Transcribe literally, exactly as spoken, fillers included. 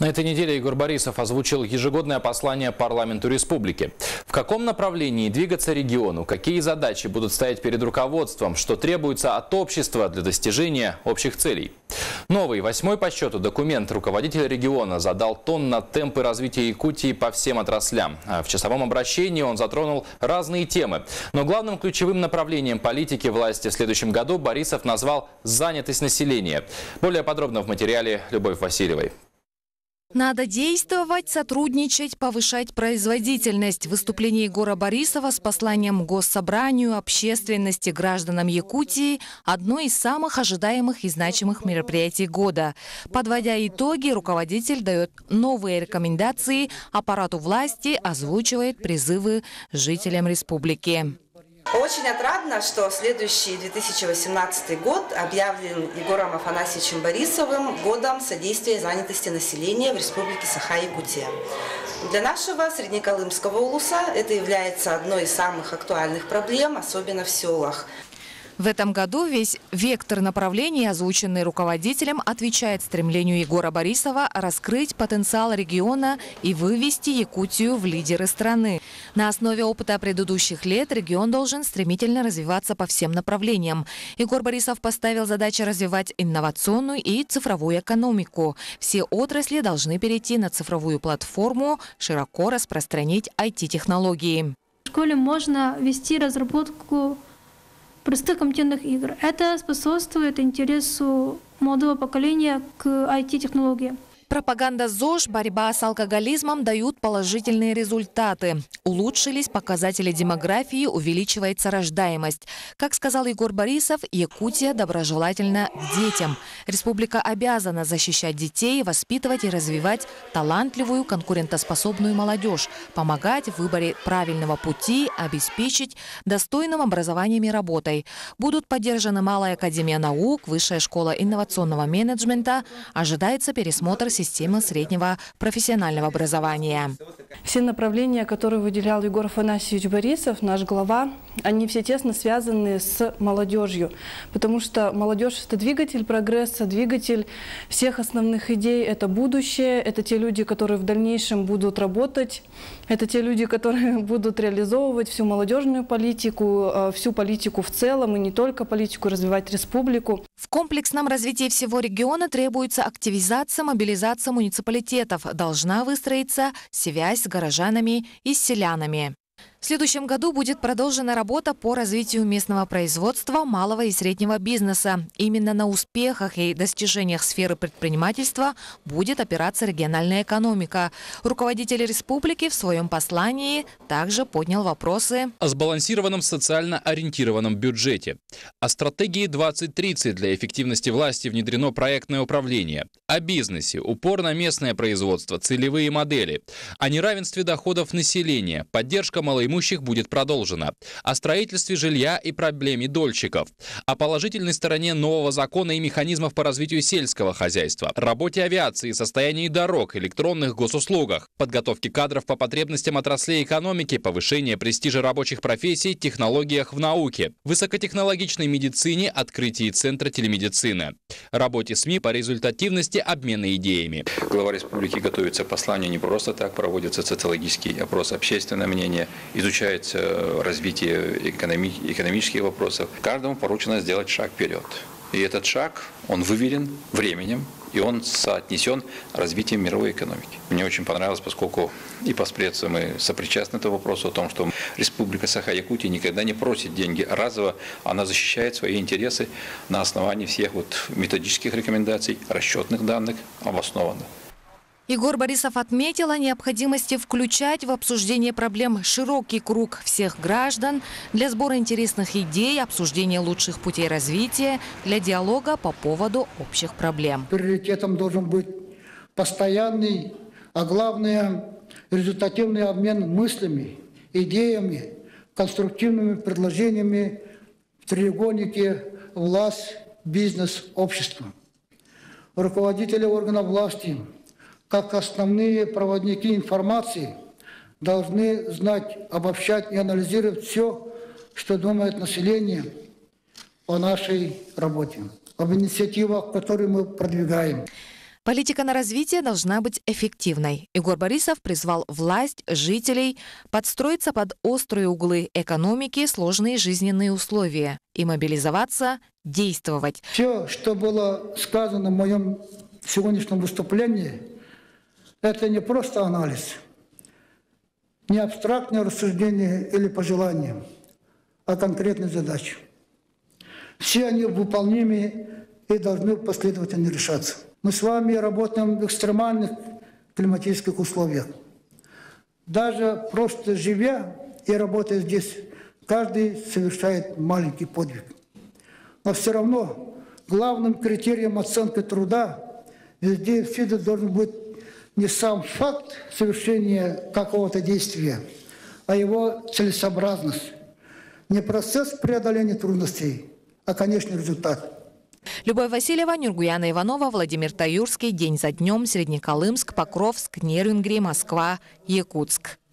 На этой неделе Егор Борисов озвучил ежегодное послание парламенту республики. В каком направлении двигаться региону, какие задачи будут стоять перед руководством, что требуется от общества для достижения общих целей. Новый, восьмой по счету документ руководителя региона задал тон на темпы развития Якутии по всем отраслям. В часовом обращении он затронул разные темы. Но главным ключевым направлением политики власти в следующем году Борисов назвал занятость населения. Более подробно в материале Любовь Васильевой. Надо действовать, сотрудничать, повышать производительность. Выступление Егора Борисова с посланием Госсобранию, общественности, гражданам Якутии – одно из самых ожидаемых и значимых мероприятий года. Подводя итоги, руководитель дает новые рекомендации аппарату власти, озвучивает призывы жителям республики. Очень отрадно, что следующий две тысячи восемнадцатый год объявлен Егором Афанасьевичем Борисовым годом содействия занятости населения в Республике Саха-Якутия. Для нашего Среднеколымского улуса это является одной из самых актуальных проблем, особенно в селах. В этом году весь вектор направлений, озвученный руководителем, отвечает стремлению Егора Борисова раскрыть потенциал региона и вывести Якутию в лидеры страны. На основе опыта предыдущих лет регион должен стремительно развиваться по всем направлениям. Егор Борисов поставил задачу развивать инновационную и цифровую экономику. Все отрасли должны перейти на цифровую платформу, широко распространить ай ти-технологии. В школе можно вести разработку простых компьютерных игр. Это способствует интересу молодого поколения к ай ти-технологиям. Пропаганда ЗОЖ, борьба с алкоголизмом дают положительные результаты. Улучшились показатели демографии, увеличивается рождаемость. Как сказал Егор Борисов, Якутия доброжелательна к детям. Республика обязана защищать детей, воспитывать и развивать талантливую, конкурентоспособную молодежь, помогать в выборе правильного пути, обеспечить достойным образованием и работой. Будут поддержаны Малая академия наук, Высшая школа инновационного менеджмента. Ожидается пересмотр системы среднего профессионального образования. Все направления, которые выделял Егор Афанасьевич Борисов, наш глава, они все тесно связаны с молодежью. Потому что молодежь – это двигатель прогресса, двигатель всех основных идей. Это будущее, это те люди, которые в дальнейшем будут работать, это те люди, которые будут реализовывать всю молодежную политику, всю политику в целом, и не только политику, развивать республику. В комплексном развитии всего региона требуется активизация, мобилизация муниципалитетов. Должна выстроиться связь с горожанами и с селянами. В следующем году будет продолжена работа по развитию местного производства, малого и среднего бизнеса. Именно на успехах и достижениях сферы предпринимательства будет опираться региональная экономика. Руководитель республики в своем послании также поднял вопросы о сбалансированном социально ориентированном бюджете, о стратегии двадцать тридцать для эффективности власти внедрено проектное управление, о бизнесе, упор на местное производство, целевые модели, о неравенстве доходов населения, поддержка малоимущих будет продолжена, о строительстве жилья и проблеме дольщиков, о положительной стороне нового закона и механизмов по развитию сельского хозяйства, работе авиации, состоянии дорог, электронных госуслугах, подготовке кадров по потребностям отраслей экономики, повышение престижа рабочих профессий, технологиях в науке, высокотехнологичной медицине, открытии центра телемедицины, работе СМИ по результативности обмена идеями. Глава республики готовится к посланию не просто так, проводится социологический опрос, общественное мнение, изучается развитие экономи экономических вопросов. Каждому поручено сделать шаг вперед. И этот шаг, он выверен временем, и он соотнесен развитием мировой экономики. Мне очень понравилось, поскольку и постпредственно мы сопричастны этому вопросу, о том, что Республика Саха-Якутия никогда не просит деньги разово, она защищает свои интересы на основании всех вот методических рекомендаций, расчетных данных, обоснованно. Егор Борисов отметил о необходимости включать в обсуждение проблем широкий круг всех граждан для сбора интересных идей, обсуждения лучших путей развития, для диалога по поводу общих проблем. Приоритетом должен быть постоянный, а главное – результативный обмен мыслями, идеями, конструктивными предложениями в треугольнике власть, бизнес, общество. Руководители органов власти, как основные проводники информации, должны знать, обобщать и анализировать все, что думает население о нашей работе, об инициативах, которые мы продвигаем. Политика на развитие должна быть эффективной. Егор Борисов призвал власть, жителей подстроиться под острые углы экономики, сложные жизненные условия и мобилизоваться, действовать. Все, что было сказано в моем сегодняшнем выступлении, это не просто анализ, не абстрактное рассуждение или пожелание, а конкретные задачи. Все они выполнимы и должны последовательно решаться. Мы с вами работаем в экстремальных климатических условиях. Даже просто живя и работая здесь, каждый совершает маленький подвиг. Но все равно главным критерием оценки труда везде всегда должен быть не сам факт совершения какого-то действия, а его целесообразность. Не процесс преодоления трудностей, а конечный результат. Любовь Васильева, Нюргуяна Иванова, Владимир Таюрский. День за днем. Среднеколымск, Покровск, Нерюнгри, Москва, Якутск.